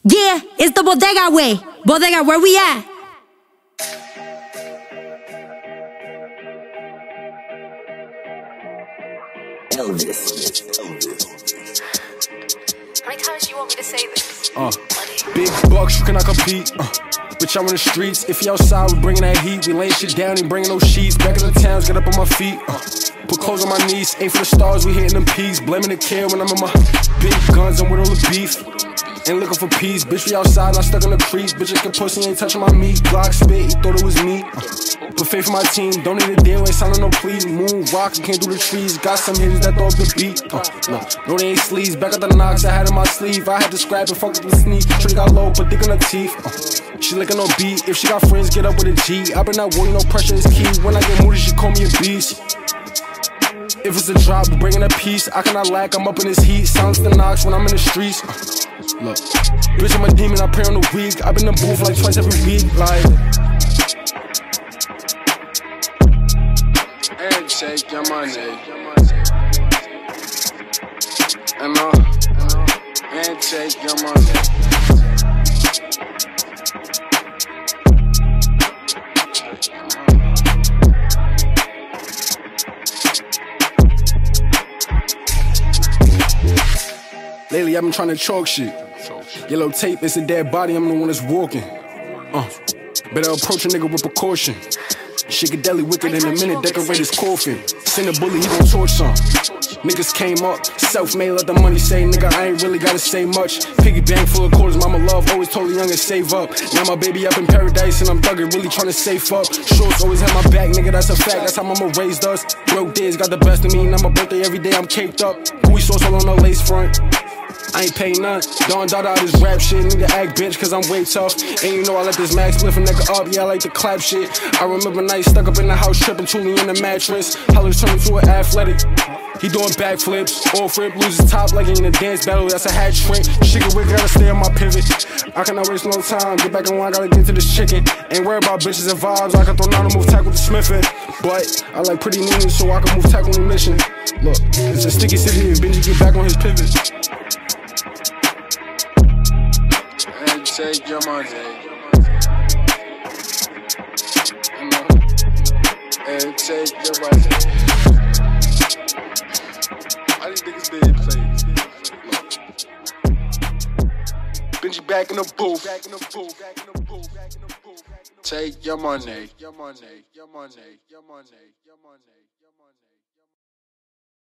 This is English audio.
Yeah, it's the bodega way. Bodega, where we at? Elvis. How many times do you want me to say this? Big bucks, you cannot compete. Bitch, I'm in the streets. If you outside, we bringing that heat. We laying shit down, ain't bringing no sheets. Back in the towns, get up on my feet. Put clothes on my knees. Aim for the stars, we hitting them peaks. Blaming the kid when I'm in my big guns. I'm with all the beef. Ain't looking for peace. Bitch, we outside, not stuck in the crease. Bitch, your pussy ain't touching my meat. Glock spit, he thought it was me. Put faith in my team. Don't need a deal, ain't signing no plea. Moon rock, you can't do the trees. Got some hitters that throw up the beat. No, they ain't sleeves. Back at the knocks, I had in my sleeve. I had to scrap and fuck up the sneak. Trigger got low, put dick in her teeth. She licking no beat. If she got friends, get up with a G. I been not worried, no pressure is key. When I get moody, she call me a beast. If it's a drop, we bringing a piece. I cannot lack, I'm up in this heat. Silence the knocks when I'm in the streets. Look, bitch, I'm a demon, I pray on the week. I been in the booth like twice every week, like. And take your money. And take your money. Lately, I've been trying to chalk shit. Yellow tape, it's a dead body, I'm the one that's walking. Better approach a nigga with precaution. Shikadeli wicked in a minute, decorate his coffin. Send a bully, he gon' torch some. Niggas came up, self-made, let the money say, nigga, I ain't really gotta say much. Piggy bank full of quarters, mama love, always told the young and save up. Now my baby up in paradise and I'm thugging, really tryna save up. Shorts always have my back, nigga, that's a fact, that's how mama raised us. Broke days got the best of me, now my birthday every day I'm caked up. Gooey sauce all on the lace front. I ain't paying none. Don Dada out this rap shit. Nigga act bitch cause I'm way tough. And you know I let this max lift a nigga up. Yeah, I like to clap shit. I remember nights stuck up in the house tripping, truly in the mattress. Hollers turn into an athletic. He doing backflips. Off rip, loses top like he in a dance battle. That's a hat trick. Shit wicked, gotta stay on my pivot. I cannot waste no time. Get back in line, gotta get to this chicken. Ain't worried about bitches and vibes. I can throw down and move tackle the smithing. But I like pretty mean so I can move tackle the mission. Look, it's a sticky city and Benji get back on his pivot. Take your money. And take your money. All these niggas did play. Benji back in the booth. Take your money.